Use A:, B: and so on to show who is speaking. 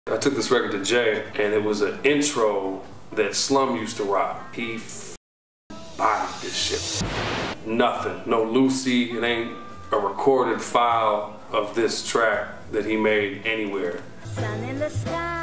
A: I took this record to Jay, and it was an intro that Slum used to rock. He bodied this shit. Nothing, no Lucy, it ain't a recorded file of this track that he made anywhere.
B: Sun in the sky.